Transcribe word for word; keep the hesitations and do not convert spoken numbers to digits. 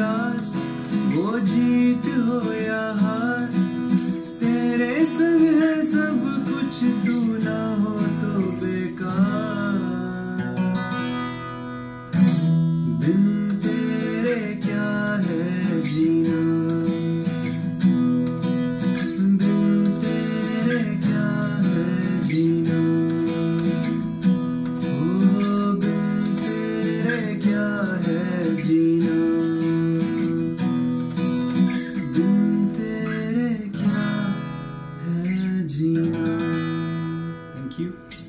प्यास, वो जीत हो या हार, तेरे संग है सब कुछ, तू ना हो तो बेकार। बिन तेरे क्या है जीना, बिन तेरे क्या है जीना, ओ बिन तेरे क्या है जीना, बिन तेरे क्या है जीना। Thank you.